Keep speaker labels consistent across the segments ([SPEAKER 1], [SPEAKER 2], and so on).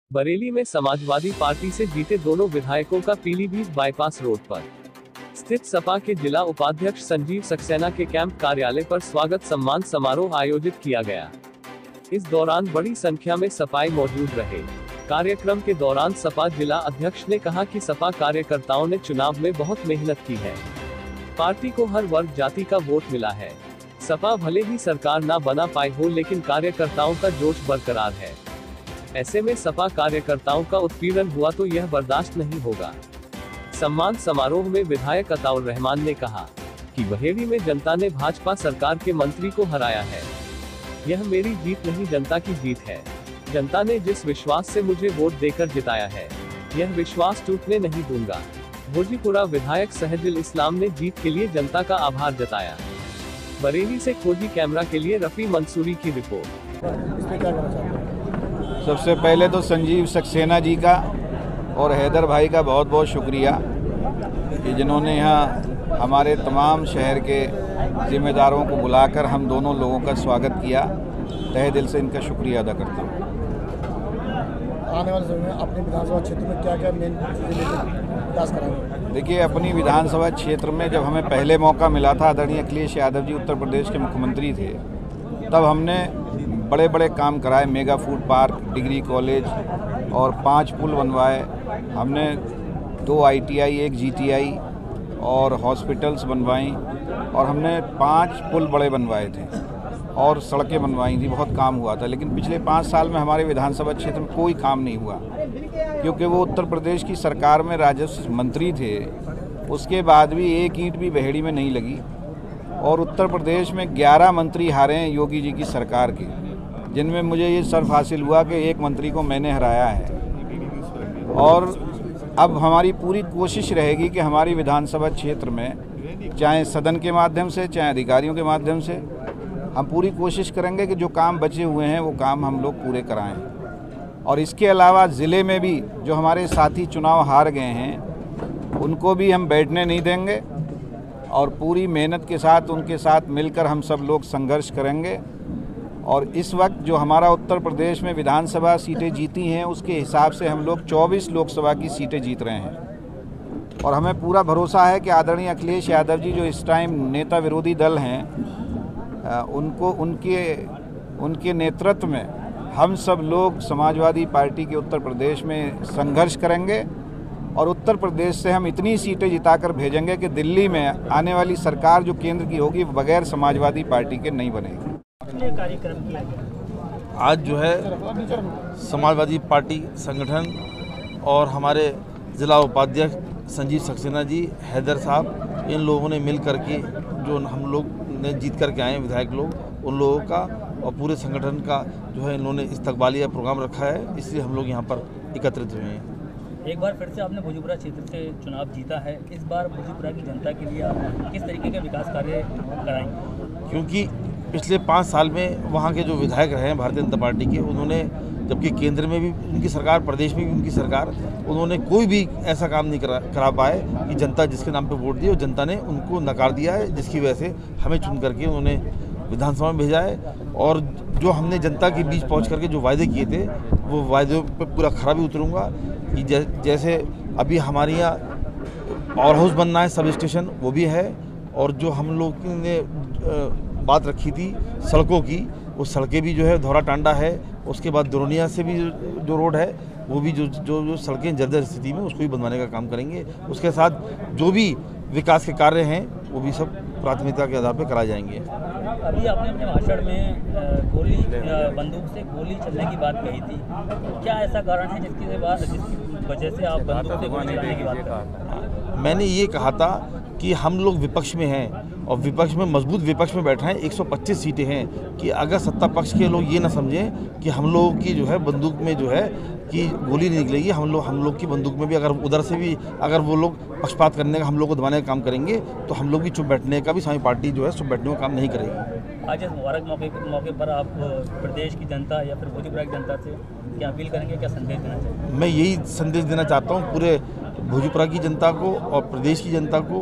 [SPEAKER 1] बरेली में समाजवादी पार्टी से जीते दोनों विधायकों का पीलीभीत बाईपास रोड पर स्थित सपा के जिला उपाध्यक्ष संजीव सक्सेना के कैंप कार्यालय पर स्वागत सम्मान समारोह आयोजित किया गया। इस दौरान बड़ी संख्या में सपाई मौजूद रहे। कार्यक्रम के दौरान सपा जिला अध्यक्ष ने कहा कि सपा कार्यकर्ताओं ने चुनाव में बहुत मेहनत की है। पार्टी को हर वर्ग जाति का वोट मिला है। सपा भले ही सरकार ना बना पाई हो, लेकिन कार्यकर्ताओं का जोश बरकरार है। ऐसे में सपा कार्यकर्ताओं का उत्पीड़न हुआ तो यह बर्दाश्त नहीं होगा। सम्मान समारोह में विधायक अताउर रहमान ने कहा कि बहेड़ी में जनता ने भाजपा सरकार के मंत्री को हराया है। यह मेरी जीत नहीं, जनता की जीत है। जनता ने जिस विश्वास से मुझे वोट देकर जिताया है, यह विश्वास टूटने नहीं दूंगा। भोजीपुरा विधायक सहजुल इस्लाम ने जीत के लिए जनता का आभार जताया। बरेली से खोजी कैमरा के लिए रफी मंसूरी की रिपोर्ट।
[SPEAKER 2] सबसे पहले तो संजीव सक्सेना जी का और हैदर भाई का बहुत बहुत शुक्रिया कि जिन्होंने यहाँ हमारे तमाम शहर के जिम्मेदारों को बुलाकर हम दोनों लोगों का स्वागत किया। तहे दिल से इनका शुक्रिया अदा करता हूँ।
[SPEAKER 3] आने वाले समय में अपने विधानसभा क्षेत्र में क्या क्या मेन विकास कराएंगे?
[SPEAKER 2] देखिए, अपनी विधानसभा क्षेत्र में जब हमें पहले मौका मिला था, आदरणीय अखिलेश यादव जी उत्तर प्रदेश के मुख्यमंत्री थे, तब हमने बड़े बड़े काम कराए। Mega food park, degree college और 5 पुल बनवाए। हमने 2 ITI, 1 GTI और हॉस्पिटल्स बनवाई, और हमने 5 पुल बड़े बनवाए थे और सड़कें बनवाई थी। बहुत काम हुआ था, लेकिन पिछले 5 साल में हमारे विधानसभा क्षेत्र में कोई काम नहीं हुआ, क्योंकि वो उत्तर प्रदेश की सरकार में राजस्व मंत्री थे। उसके बाद भी एक ईंट भी बहेड़ी में नहीं लगी, और उत्तर प्रदेश में 11 मंत्री हारे हैं योगी जी की सरकार के, जिनमें मुझे ये शर्फ हासिल हुआ कि एक मंत्री को मैंने हराया है। और अब हमारी पूरी कोशिश रहेगी कि हमारी विधानसभा क्षेत्र में, चाहे सदन के माध्यम से, चाहे अधिकारियों के माध्यम से, हम पूरी कोशिश करेंगे कि जो काम बचे हुए हैं वो काम हम लोग पूरे कराएं। और इसके अलावा ज़िले में भी जो हमारे साथी चुनाव हार गए हैं, उनको भी हम बैठने नहीं देंगे, और पूरी मेहनत के साथ उनके साथ मिलकर हम सब लोग संघर्ष करेंगे। और इस वक्त जो हमारा उत्तर प्रदेश में विधानसभा सीटें जीती हैं, उसके हिसाब से हम लोग 24 लोकसभा की सीटें जीत रहे हैं। और हमें पूरा भरोसा है कि आदरणीय अखिलेश यादव जी जो इस टाइम नेता विरोधी दल हैं, उनको उनके नेतृत्व में हम सब लोग समाजवादी पार्टी के उत्तर प्रदेश में संघर्ष करेंगे, और उत्तर प्रदेश से हम इतनी सीटें जिताकर भेजेंगे कि दिल्ली में आने वाली सरकार जो केंद्र की होगी, बगैर समाजवादी पार्टी के नहीं बनेगी।
[SPEAKER 4] आज जो है समाजवादी पार्टी संगठन और हमारे ज़िला उपाध्यक्ष संजीव सक्सेना जी, हैदर साहब, इन लोगों ने मिल कर के जो हम लोग ने जीत करके आए विधायक लोग, उन लोगों का और पूरे संगठन का जो है इन लोगों ने इस्तकबालिया प्रोग्राम रखा है, इसलिए हम लोग यहाँ पर एकत्रित हुए हैं।
[SPEAKER 5] एक बार फिर से आपने भोजपुरा क्षेत्र से चुनाव जीता है। इस बार भोजपुरा की जनता के लिए आप किस तरीके के विकास कार्य कराएंगे?
[SPEAKER 4] क्योंकि पिछले 5 साल में वहाँ के जो विधायक रहे हैं भारतीय जनता पार्टी के, उन्होंने, जबकि केंद्र में भी उनकी सरकार, प्रदेश में भी उनकी सरकार, उन्होंने कोई भी ऐसा काम नहीं करा पाए कि जनता जिसके नाम पे वोट दी और जनता ने उनको नकार दिया है, जिसकी वजह से हमें चुन करके उन्होंने विधानसभा में भेजा है। और जो हमने जनता के बीच पहुंच करके जो वायदे किए थे, वो वायदों पर पूरा खरा भी उतरूँगा। कि जैसे अभी हमारे यहाँ पावर हाउस बनना है, सब स्टेशन, वो भी है। और जो हम लोग ने बात रखी थी सड़कों की, वो सड़कें भी जो है धौरा टांडा है, उसके बाद दुरोनिया से भी जो रोड है, वो भी जो सड़कें जर्जर स्थिति में, उसको भी बनवाने का काम करेंगे। उसके साथ जो भी विकास के कार्य हैं, वो भी सब प्राथमिकता के आधार पर कराए जाएंगे।
[SPEAKER 5] अभी आपने अपने भाषण में बंदूक से गोली चलने की बात कही थी। क्या ऐसा कारण है जिसकी वजह से आप बंदूक से गोली चलाने की बात कर रहे हैं?
[SPEAKER 4] मैंने ये कहा था कि हम लोग विपक्ष में हैं, और विपक्ष में, मजबूत विपक्ष में बैठे हैं। 125 सीटें हैं, कि अगर सत्ता पक्ष के लोग ये ना समझें कि हम लोगों की जो है बंदूक में जो है कि गोली नहीं निकलेगी, हम लोग की बंदूक में भी अगर उधर से भी अगर वो लोग पक्षपात करने का, हम लोग को दबाने का काम करेंगे, तो हम लोग भी चुप बैठने का भी, समाजवादी पार्टी जो है चुप बैठने का काम नहीं करेगी।
[SPEAKER 5] आज इस मुबारक मौके पर आप प्रदेश की जनता या फिर भोजपुरा की जनता से क्या अपील करेंगे, क्या संदेश देना चाहेंगे?
[SPEAKER 4] मैं यही संदेश देना चाहता हूँ पूरे भोजपुरा की जनता को और प्रदेश की जनता को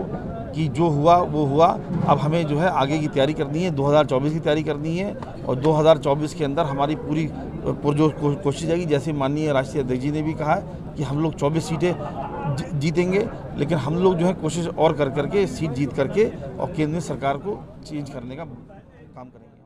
[SPEAKER 4] कि जो हुआ वो हुआ। अब हमें जो है आगे की तैयारी करनी है, 2024 की तैयारी करनी है और 2024 के अंदर हमारी पूरी पुरजोर कोशिश जाएगी। जैसे माननीय राष्ट्रीय अध्यक्ष जी ने भी कहा है कि हम लोग 24 सीटें जीतेंगे, लेकिन हम लोग जो है कोशिश और करके सीट जीत करके और केंद्र में सरकार को चेंज करने का काम करेंगे।